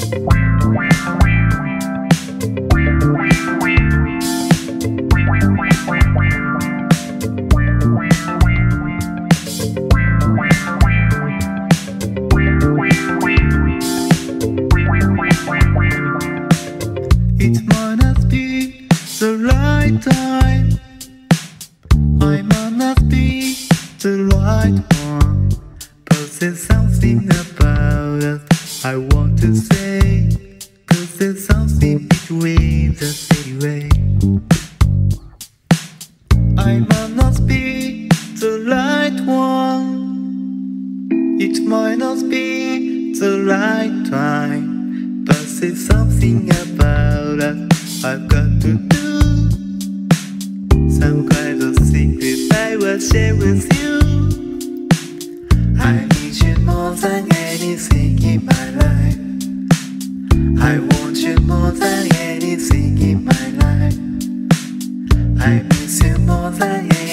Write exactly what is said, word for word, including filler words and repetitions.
It might not be the right time, I might not be the right one, but there's something about us I want to say, 'cause there's something between us anyway. I might not be the right one, it might not be the right time, but there's something about us I've got to do, some kind of secret I will share with you. I need you more than anything in my life, I want you more than anything in my life, I miss you more than anything.